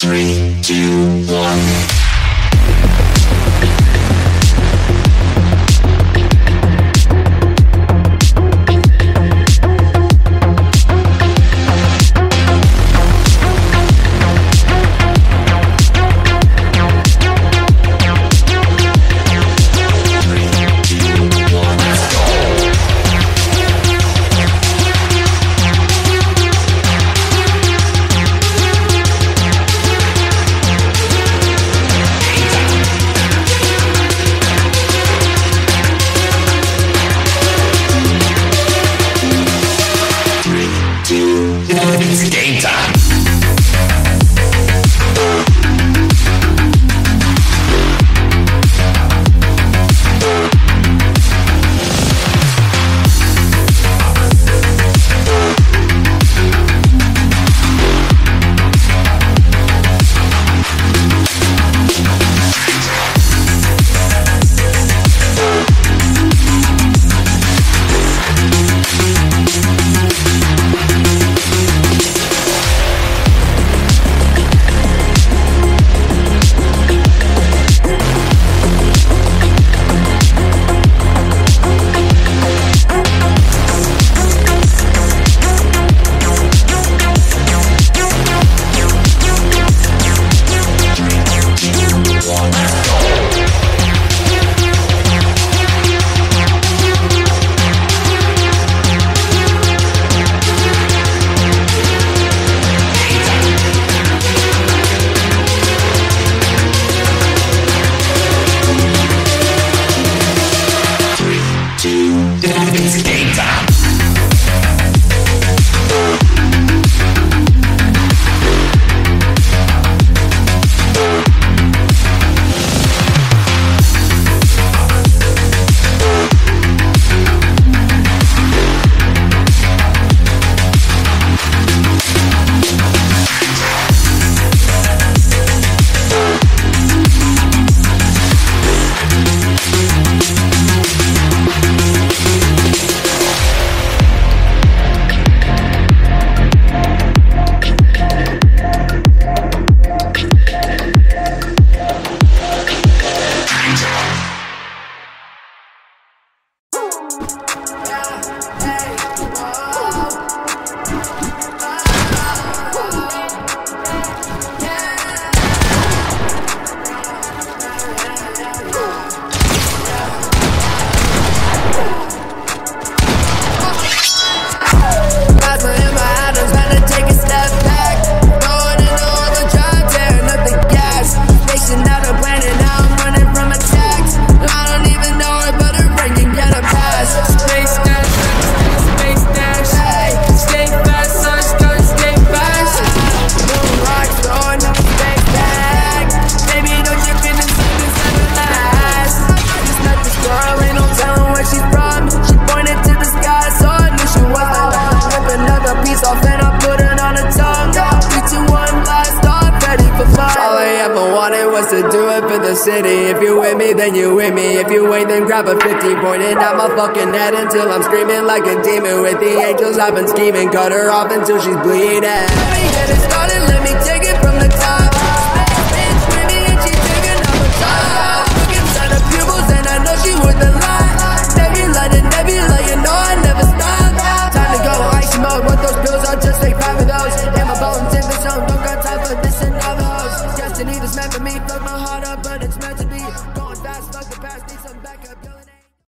3, 2, 1. It's game time. It's game time. To do it for the city. If you with me, then you with me. If you ain't, then grab a 50, pointing at my fucking head until I'm screaming like a demon. With the angels, I've been scheming. Cut her off until she's bleeding. Let me get it started, let me take